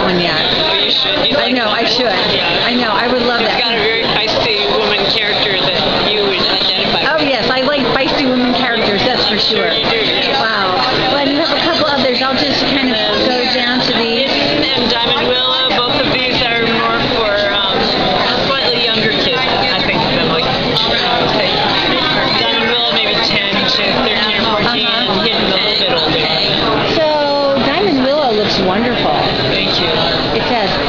one yet. Oh, you should. I know, I should. Yeah. I know, I would love It's that. got a very feisty woman character that you would identify with. Oh yes, I like feisty women characters, that's for sure. You do. Wow. Well, and you have a couple others. I'll just kind of go down to these. And Diamond Willow, both of these are more for slightly younger kids, I think of them. Like, Diamond Willow maybe 10 to 13 or 14, and Hidden a little bit older. So, Diamond Willow looks wonderful. Thank you. It does.